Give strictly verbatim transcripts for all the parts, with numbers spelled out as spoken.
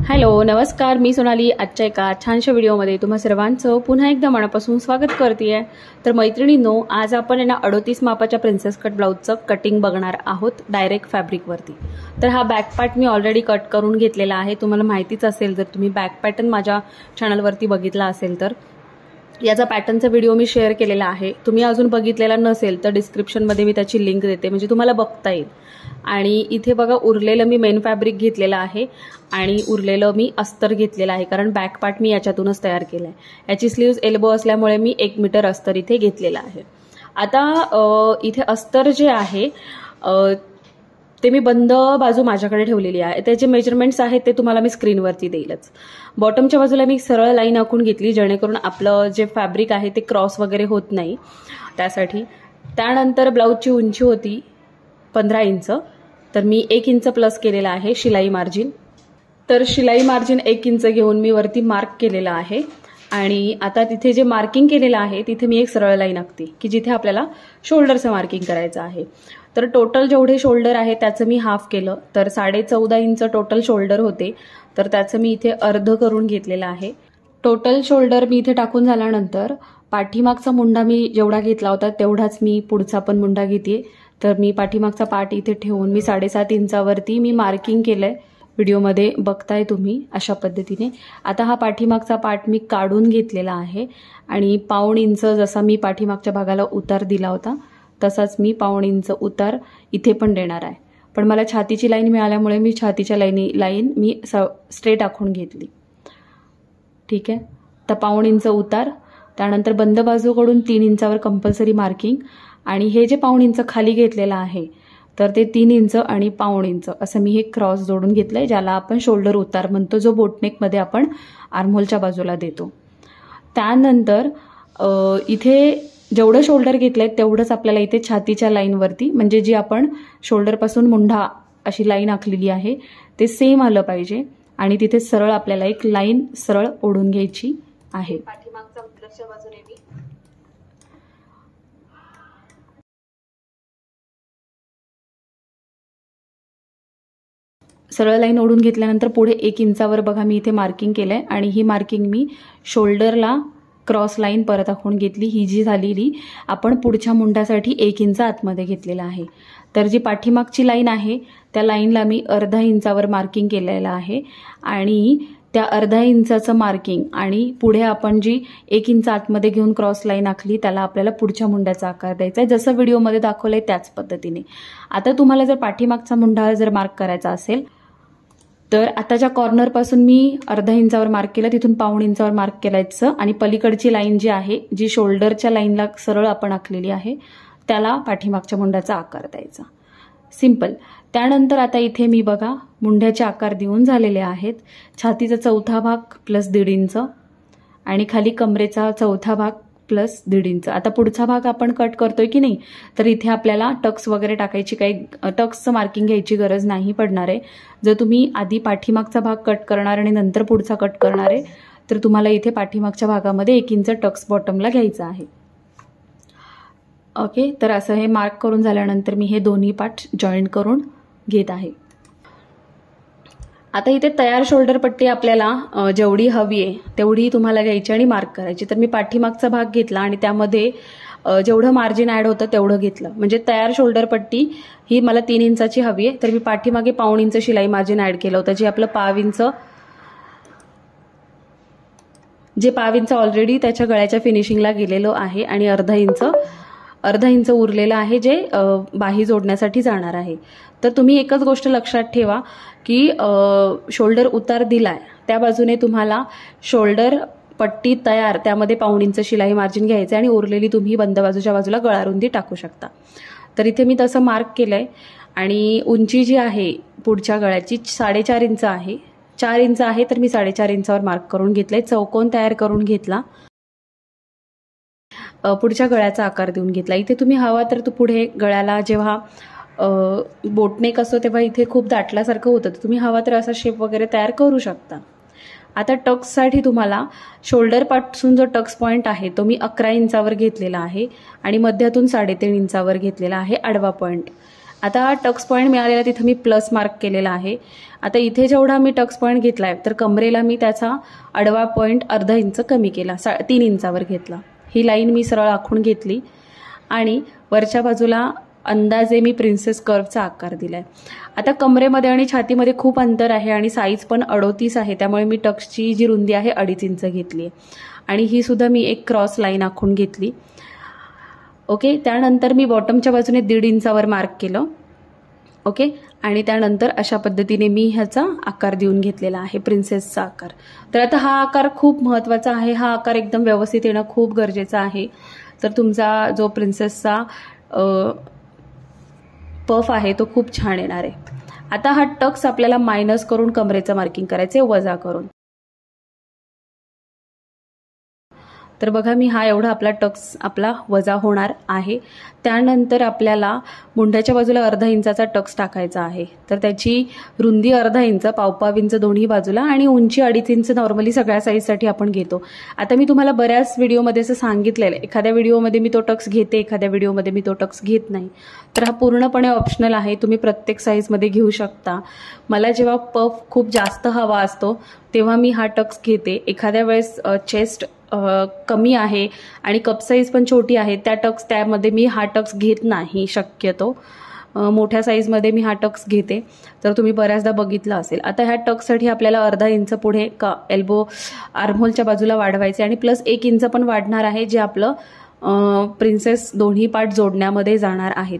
Hello नमस्कार, मी सोनाली. आजच्या एका छानशा व्हिडिओमध्ये तुम्हा सर्वांचं पुन्हा एकदा मनापासून स्वागत करते आहे. तर मैत्रिणींनो, आज आपण ना अडोतीस मापाच्या प्रिन्सेस कट ब्लाउजचं कटिंग बघणार आहोत डायरेक्ट फॅब्रिकवरती. तर हा बॅक पार्ट मी ऑलरेडी कट करून घेतलेला आहे. तुम्हाला माहितीच असेल, जर तुम्ही बॅक पॅटर्न माझ्या चॅनलवरती बघितला असेल तर याचा पॅटर्नचा व्हिडिओ मी शेअर केलेला आहे. तुम्ही अजून बघितलेला नसेल तर डिस्क्रिप्शनमध्ये मी त्याची लिंक देते, म्हणजे तुम्हाला बघता येईल. आणि इथे बघा, उरलेलं मी मेन फॅब्रिक घेतलेलं आहे आणि उरलेलं मी अस्तर घेतलेलं आहे, कारण बॅक पार्ट मी याच्यातूनच तयार केला आहे. याची स्लीव्ज एल्बो असल्यामुळे मी एक मीटर अस्तर इथे घेतलेलं आहे. आता इथे अस्तर जे आहे ते मी बंद बाजू माझ्याकडे ठेवलेली आहे. त्याचे मेजरमेंट्स आहेत ते तुम्हाला मी स्क्रीनवरती देईलच. बॉटमच्या बाजूला मी सरळ लाईन आखून घेतली, जेणेकरून आपलं जे फॅब्रिक आहे ते क्रॉस वगैरे होत नाही त्यासाठी. त्यानंतर ब्लाऊजची उंची होती पंधरा इंच, तर मी एक इंच प्लस केलेला आहे शिलाई मार्जिन. तर शिलाई मार्जिन एक इंच घेऊन मी वरती मार्क केलेला आहे. आणि आता तिथे जे मार्किंग केलेलं आहे तिथे मी एक सरळ लाईन आखते की जिथे आपल्याला शोल्डरचं मार्किंग करायचं आहे. तर टोटल जेवढे शोल्डर आहे त्याचं मी हाफ केलं, तर साडे चौदा इंच टोटल शोल्डर होते, तर त्याचं मी इथे अर्ध करून घेतलेलं आहे. टोटल शोल्डर मी इथे टाकून झाल्यानंतर पाठीमागचा मुंडा मी जेवढा घेतला होता तेवढाच मी पुढचा पण मुंडा घेते. तर मी पाठीमागचा पार्ट इथे ठेवून मी साडेसात इंचावरती मी मार्किंग केलंय. व्हिडिओमध्ये बघताय तुम्ही अशा पद्धतीने. आता हा पाठीमागचा पार्ट मी काढून घेतलेला आहे आणि पाऊण इंच जसा मी पाठीमागच्या भागाला उतार दिला होता तसाच मी पाऊण इंच उतार इथे पण देणार आहे. पण मला छातीची लाईन मिळाल्यामुळे मी छातीच्या लाईनी लाईन मी स्ट्रेट आखून घेतली. ठीक आहे. तर पाऊण इंच उतार, त्यानंतर बंद बाजूकडून तीन इंचावर कंपल्सरी मार्किंग, आणि हे जे पाऊण इंच खाली घेतलेलं आहे तर ते तीन इंच आणि पाऊण इंच असं मी हे क्रॉस जोडून घेतलंय, ज्याला आपण शोल्डर उतार म्हणतो, जो बोटनेकमध्ये आपण आर्महोलच्या बाजूला देतो. त्यानंतर इथे जेवढं शोल्डर घेतलंय तेवढंच आपल्याला इथे छातीच्या लाईनवरती, म्हणजे जी आपण शोल्डरपासून मुंढा अशी लाईन आखलेली आहे ते सेम आलं पाहिजे. आणि तिथे सरळ आपल्याला एक लाईन सरळ ओढून घ्यायची आहे. पाठीमागच्या उतरच्या बाजूने मी सरळ लाईन ओढून घेतल्यानंतर पुढे एक इंचावर बघा मी इथे मार्किंग केलंय, आणि ही मार्किंग मी शोल्डरला क्रॉस लाईन परत आखून घेतली. ही जी झालेली आपण पुढच्या मुंड्यासाठी एक इंच आतमध्ये घेतलेला आहे. तर जी पाठीमागची लाईन आहे त्या लाईनला मी अर्धा इंचावर मार्किंग केलेलं आहे, आणि त्या अर्धा इंचाचं मार्किंग आणि पुढे आपण जी एक इंच आतमध्ये घेऊन क्रॉस लाईन आखली त्याला आपल्याला पुढच्या मुंड्याचा आकार द्यायचा आहे, जसं व्हिडिओमध्ये दाखवलंय त्याच पद्धतीने. आता तुम्हाला जर पाठीमागचा मुंडा जर मार्क करायचा असेल तर आताच्या कॉर्नर पासून मी अर्धा इंचावर मार्क केलं, तिथून पाऊण इंचावर मार्क करायचं, आणि पलीकडची लाईन जी आहे जी शोल्डरच्या लाईनला सरळ आपण आखलेली आहे त्याला पाठीमागच्या मुंड्याचा आकार द्यायचा. सिंपल. त्यानंतर आता इथे मी बघा मुंड्याचे आकार देऊन झालेले आहेत. छातीचा चौथा भाग प्लस दीड इंच आणि खाली कमरेचा चौथा भाग प्लस दीड इंच. आता पुढचा भाग आपण कट करतोय की नाही, तर इथे आपल्याला टक्स वगैरे टाकायची काही टक्सचं मार्किंग घ्यायची गरज नाही पडणार आहे. जर तुम्ही आधी पाठीमागचा भाग कट करणार आणि नंतर पुढचा कट करणार आहे तर तुम्हाला इथे पाठीमागच्या भागामध्ये एक इंच टक्स बॉटमला घ्यायचा आहे. ओके. तर असं हे मार्क करून झाल्यानंतर मी हे दोन्ही पार्ट जॉईंट करून घेत आहे. आता इथे तयार शोल्डर पट्टी आपल्याला जेवढी हवी आहे तेवढी तुम्हाला घ्यायची आणि मार्क करायची. तर मी पाठीमागचा भाग घेतला आणि त्यामध्ये जेवढं मार्जिन ॲड होतं तेवढं घेतलं. म्हणजे तयार शोल्डर पट्टी ही मला तीन इंचाची हवी आहे, तर मी पाठीमागे पाऊण इंच शिलाई मार्जिन ॲड केलं होतं, जे आपलं पाव इंच जे पाव इंच ऑलरेडी त्याच्या गळ्याच्या फिनिशिंगला गेलेलं आहे, आणि अर्धा इंच अर्धा इंच उरलेलं आहे जे बाही जोडण्यासाठी जाणार आहे. तर तुम्ही एकच गोष्ट लक्षात ठेवा की शोल्डर उतार दिलाय त्या बाजूने तुम्हाला शोल्डर पट्टी तयार त्यामध्ये पाऊण इंच शिलाई मार्जिन घ्यायचं आणि उरलेली तुम्ही बंद बाजूच्या बाजूला गळारुंदी टाकू शकता. तर इथे मी तसं मार्क केलंय. आणि उंची जी आहे पुढच्या गळ्याची साडेचार इंच आहे. चार इंच आहे तर मी साडेचार इंचावर मार्क करून घेतलंय. चौकोन तयार करून घेतला, पुढच्या गळ्याचा आकार देऊन घेतला. इथे तुम्ही हवा तर तो पुढे गळ्याला जेव्हा बोटनेक असतो तेव्हा इथे खूप दाटल्यासारखं होतं, तर तुम्ही हवा तर असा शेप वगैरे तयार करू शकता. आता टक्ससाठी तुम्हाला शोल्डर पासून जो टक्स पॉईंट आहे तो मी अकरा इंचावर घेतलेला आहे आणि मध्यातून साडेतीन इंचावर घेतलेला आहे आडवा पॉईंट. आता टक्स पॉईंट मिळालेला तिथं मी प्लस मार्क केलेला आहे. आता इथे जेवढा मी टक्स पॉईंट घेतला आहे तर कमरेला मी त्याचा आडवा पॉईंट अर्धा इंच कमी केला, सा तीन इंचावर घेतला. ही लाईन मी सरळ आखून घेतली आणि वरच्या बाजूला अंदाजे मी प्रिन्सेस कर्वचा आकार दिला आहे. आता कमरेमध्ये आणि छातीमध्ये खूप अंतर आहे आणि साईज पण अडोतीस आहे, त्यामुळे मी टक्सची जी रुंदी आहे अडीच इंच घेतली आहे आणि ही सुद्धा मी एक क्रॉस लाईन आखून घेतली. ओके, त्यानंतर मी बॉटमच्या बाजूने दीड इंचावर मार्क केलं. ओके, आणि त्यानंतर अशा पद्धतीने मी ह्याचा आकार देऊन घेतलेला आहे, प्रिन्सेसचा आकार. तर आता हा आकार खूप महत्त्वाचा आहे, हा आकार एकदम व्यवस्थित येणं खूप गरजेचं आहे. तर तुमचा जो प्रिन्सेसचा पफ आहे तो खूप छान येणार आहे. आता हा टक्स आपल्याला मायनस करून कमरेचं मार्किंग करायचे, वजा करून. तर बघा मी हा एवढा आपला टक्स आपला वजा होणार आहे. त्यानंतर आपल्याला मुंड्याच्या बाजूला अर्धा इंचाचा टक्स टाकायचा आहे. तर त्याची रुंदी अर्धा इंच, पावपाव इंच दोन्ही बाजूला आणि उंची अडीच इंच नॉर्मली सगळ्या साईजसाठी आपण घेतो. आता मी तुम्हाला बऱ्याच व्हिडिओमध्ये असं सांगितलेलं आहे, एखाद्या व्हिडिओमध्ये मी तो टक्स घेते, एखाद्या व्हिडिओमध्ये मी तो टक्स घेत नाही. तर हा पूर्णपणे ऑप्शनल आहे, तुम्ही प्रत्येक साईजमध्ये घेऊ शकता. मला जेव्हा पफ खूप जास्त हवा असतो तेव्हा मी हा टक्स घेते. एखाद्या वेळेस चेस्ट कमी आहे आणि कप साईज पण छोटी आहे, त्या टक्स त्यामध्ये मी हा टक्स घेत नाही शक्यतो. मोठ्या साईजमध्ये मी हा टक्स घेते, तर तुम्ही बऱ्याचदा बघितलं असेल. आता ह्या टक्ससाठी आपल्याला अर्धा इंच पुढे का एल्बो आर्महोलच्या बाजूला वाढवायचे आणि प्लस एक इंच पण वाढणार आहे, जे आपलं प्रिन्सेस दोन्ही पार्ट जोडण्यामध्ये जाणार आहेत.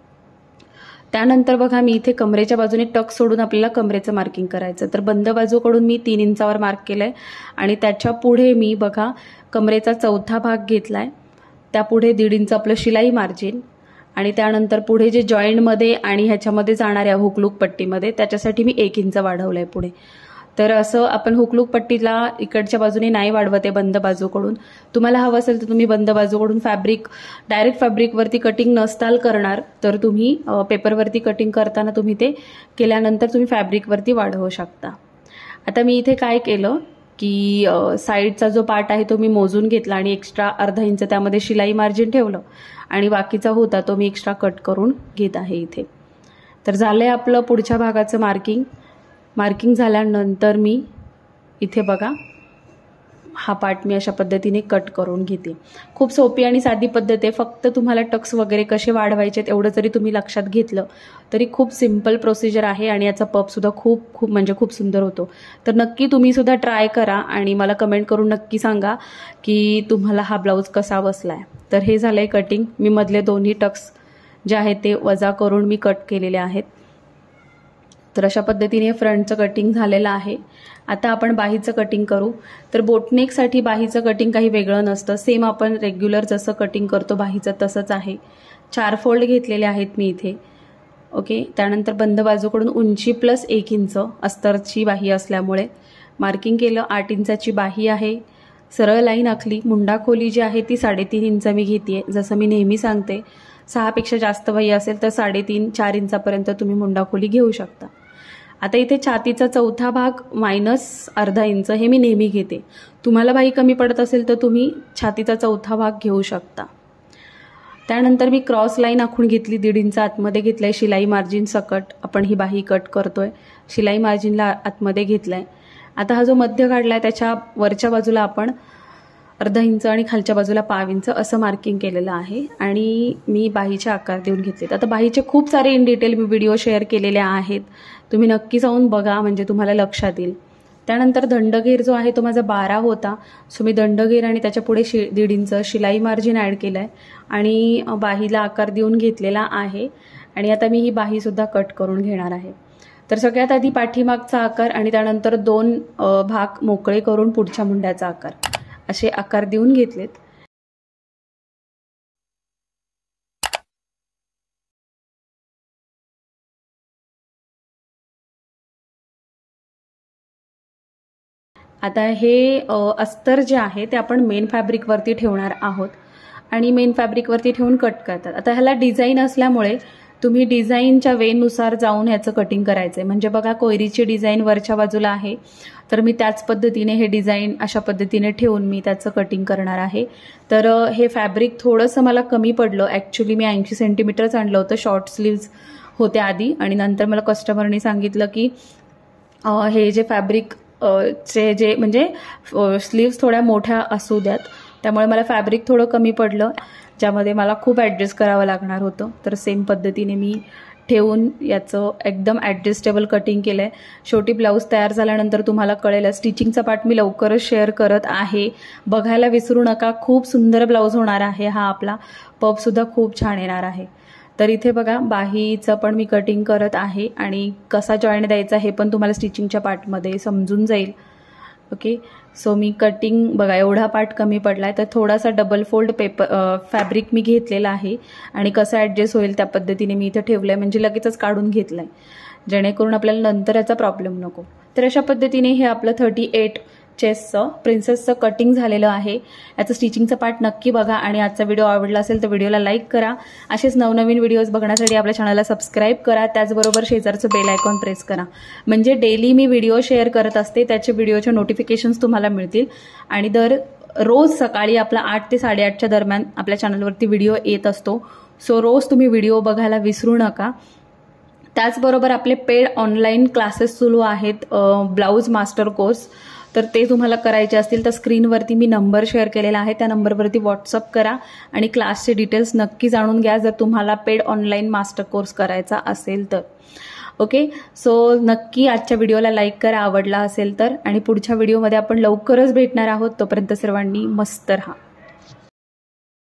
त्यानंतर बघा मी इथे कमरेच्या बाजूने टक सोडून आपल्याला कमरेचं मार्किंग करायचं. तर बंद बाजूकडून मी तीन इंचावर मार्क केलंय आणि त्याच्या पुढे मी बघा कमरेचा चौथा भाग घेतलाय, त्यापुढे दीड इंच आपलं शिलाई मार्जिन आणि त्यानंतर पुढे जे जॉईंटमध्ये आणि ह्याच्यामध्ये जाणाऱ्या हुकलूक पट्टीमध्ये त्याच्यासाठी मी एक इंच वाढवलंय पुढे. तर असं आपण हुकलूक पट्टीला इकडच्या बाजूने नाही वाढवते बंद बाजूकडून. तुम्हाला हवं असेल तर तुम्ही बंद बाजूकडून फॅब्रिक डायरेक्ट फॅब्रिकवरती कटिंग नसताल करणार तर तुम्ही पेपरवरती कटिंग करताना तुम्ही ते केल्यानंतर तुम्ही फॅब्रिकवरती वाढवू शकता. आता मी इथे काय केलं की साईडचा जो पार्ट आहे तो मी मोजून घेतला आणि एक्स्ट्रा अर्धा इंच त्यामध्ये शिलाई मार्जिन ठेवलं आणि बाकीचा होता तो मी एक्स्ट्रा कट करून घेत आहे इथे. तर झालंय आपलं पुढच्या भागाचं मार्किंग. मार्किंग झाल्यानंतर मी इथे बघा हा पार्ट मी अशा पद्धतीने कट करून घेते. खूप सोपी आणि साधी पद्धत आहे. फक्त तुम्हाला टक्स वगैरे कसे वाढवायचे एवढं जरी तुम्ही लक्षात घेतलं तरी खूप सिंपल प्रोसिजर आहे आणि याचा पफसुद्धा खूप खूप म्हणजे खूप सुंदर होतो. तर नक्की तुम्ही सुद्धा ट्राय करा आणि मला कमेंट करून नक्की सांगा की तुम्हाला हा ब्लाऊज कसा बसलाय. तर हे झालंय कटिंग. मी मधले दोन्ही टक्स जे आहेत ते वजा करून मी कट केलेले आहेत. तर अशा पद्धतीने फ्रंटचं कटिंग झालेलं आहे. आता आपण बाहीचं कटिंग करू. तर बोटनेकसाठी बाहीचं कटिंग काही वेगळं नसतं, सेम आपण रेग्युलर जसं कटिंग करतो बाहीचं तसंच आहे. चार फोल्ड घेतलेले आहेत मी इथे. ओके, त्यानंतर बंद बाजूकडून उंची प्लस एक इंच अस्तरची बाही असल्यामुळे मार्किंग केलं. आठ इंचाची बाही आहे. सरळ लाईन आखली. मुंडा खोली जी आहे ती साडेतीन इंच मी घेते. जसं मी नेहमी सांगते सहापेक्षा जास्त बाही असेल तर साडेतीन चार इंचापर्यंत तुम्ही मुंडा खोली घेऊ शकता. आता इथे छातीचा चौथा भाग मायनस अर्धा इंच हे मी नेहमी घेते. तुम्हाला बाही कमी पडत असेल तर तुम्ही छातीचा चौथा भाग घेऊ शकता. त्यानंतर मी क्रॉस लाईन आखून घेतली. दीड इंच आतमध्ये घेतलंय. शिलाई मार्जिन सकट आपण ही बाही कट करतोय. शिलाई मार्जिनला आतमध्ये घेतलंय. आता हा जो मध्य काढलाय त्याच्या वरच्या बाजूला आपण अर्धा इंच आणि खालच्या बाजूला पाव इंच असं मार्किंग केलेलं आहे आणि मी बाहीचे आकार देऊन घेतलेत. आता बाहीचे खूप सारे इन डिटेल मी व्हिडिओ शेअर केलेले आहेत, तुम्ही नक्की जाऊन बघा म्हणजे तुम्हाला लक्षात येईल. त्यानंतर दंडघेर जो आहे तो माझा बारा होता, सो मी दंडघेर आणि त्याच्या पुढे शि दीड इंच शिलाई मार्जिन ॲड केलं आहे आणि बाहीला आकार देऊन घेतलेला आहे. आणि आता मी ही बाहीसुद्धा कट करून घेणार आहे. तर सगळ्यात आधी पाठीमागचा आकार आणि त्यानंतर दोन भाग मोकळे करून पुढच्या मुंड्याचा आकार असे आकार देऊन घेतलेत. आता हे अस्तर जे आहे ते आपण मेन फॅब्रिकवरती ठेवणार आहोत आणि मेन फॅब्रिकवरती ठेवून कट करतात. आता ह्याला डिझाईन असल्यामुळे तुम्ही डिझाईनच्या वेनुसार जाऊन ह्याचं कटिंग करायचं आहे. म्हणजे बघा कोयरीची डिझाईन वरच्या बाजूला आहे तर मी त्याच पद्धतीने हे डिझाईन अशा पद्धतीने ठेवून मी त्याचं कटिंग करणार आहे. तर हे फॅब्रिक थोडंसं मला कमी पडलं. ॲक्च्युली मी ऐंशी सेंटीमीटरच आणलं होतं. शॉर्ट स्लीव्ज होते आधी, आणि नंतर मला कस्टमरनी सांगितलं की हे जे फॅब्रिक चे जे म्हणजे स्लीव्स थोड्या मोठ्या असू द्यात, त्यामुळे मला फॅब्रिक थोडं कमी पडलं, ज्यामध्ये मला खूप ॲडजस्ट करावं लागणार होतं. तर सेम पद्धतीने मी ठेवून याचं एकदम ॲडजस्टेबल कटिंग केलं आहे. शेवटी ब्लाऊज तयार झाल्यानंतर तुम्हाला कळेल. स्टिचिंगचा पार्ट मी लवकरच शेअर करत आहे, बघायला विसरू नका. खूप सुंदर ब्लाऊज होणार आहे हा आपला. पफसुद्धा खूप छान येणार आहे. तर इथे बघा बाहीचं पण मी कटिंग करत आहे, आणि कसा जॉईंट द्यायचा हे पण तुम्हाला स्टिचिंगच्या पार्टमध्ये समजून जाईल. ओके, सो मी कटिंग बघा एवढा पार्ट कमी पडला आहे, तर थोडासा डबल फोल्ड पेपर फॅब्रिक मी घेतलेला आहे, आणि कसं ॲडजस्ट होईल त्या पद्धतीने मी इथे ठेवलं आहे, म्हणजे लगेचच काढून घेतलं आहे, जेणेकरून आपल्याला नंतर याचा प्रॉब्लेम नको. तर अशा पद्धतीने हे आपलं थर्टी एट चेस्टचं प्रिन्सेसचं कटिंग झालेलं आहे. याचं स्टिचिंगचं पार्ट नक्की बघा, आणि आजचा व्हिडिओ आवडला असेल तर व्हिडिओला लाईक करा. असेच नवनवीन व्हिडिओज बघण्यासाठी आपल्या चॅनलला सबस्क्राईब करा. त्याचबरोबर शेजारचं बेल आयकॉन प्रेस करा, म्हणजे डेली मी व्हिडिओ शेअर करत असते त्याचे व्हिडिओचे नोटिफिकेशन्स तुम्हाला मिळतील. आणि दर रोज सकाळी आपला आठ ते साडेआठच्या दरम्यान आपल्या चॅनलवरती व्हिडिओ येत असतो. सो रोज तुम्ही व्हिडिओ बघायला विसरू नका. त्याचबरोबर आपले पेड ऑनलाईन क्लासेस सुरू आहेत, ब्लाऊज मास्टर कोर्स. तर ते तुम्हाला करायचे असतील तर स्क्रीनवरती मी नंबर शेअर केलेला आहे, त्या नंबरवरती व्हॉट्सअप करा आणि क्लासचे डिटेल्स नक्की जाणून घ्या, जर तुम्हाला पेड ऑनलाईन मास्टर कोर्स करायचा असेल तर. ओके, सो नक्की आजच्या व्हिडिओला लाईक करा आवडला असेल तर, आणि पुढच्या व्हिडिओमध्ये आपण लवकरच भेटणार आहोत. तोपर्यंत सर्वांनी मस्त राहा.